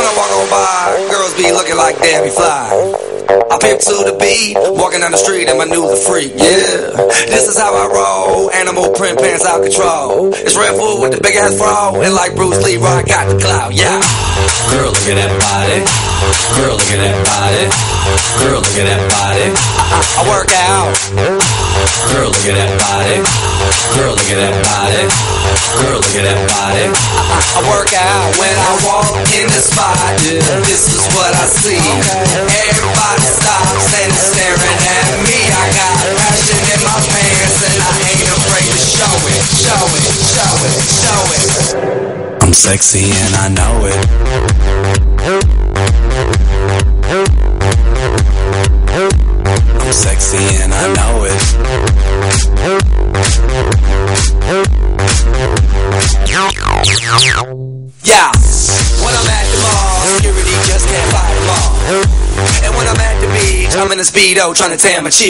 When I walk on by, girls be looking like Debbie Fly. I pimp to the beat, walking down the street and my new the freak, yeah. This is how I roll, animal print pants out control. It's Red Bull with the big ass fro, and like Bruce Lee, I got the clout, yeah. Girl, look at that body. Girl, look at that body. Girl, look at that body. I work out. Girl, look at that body. Girl, look at that body. Girl, look at that body. I work out when I walk in the spot. This is what I see. Everybody stops and is staring at me. I got passion in my pants and I ain't afraid to show it. Show it, show it, show it. I'm sexy and I know it. I'm sexy and I know it. Yeah, when I'm at the mall, security just can't fight them all. And when I'm at the beach, I'm in a Speedo trying to tan my cheek.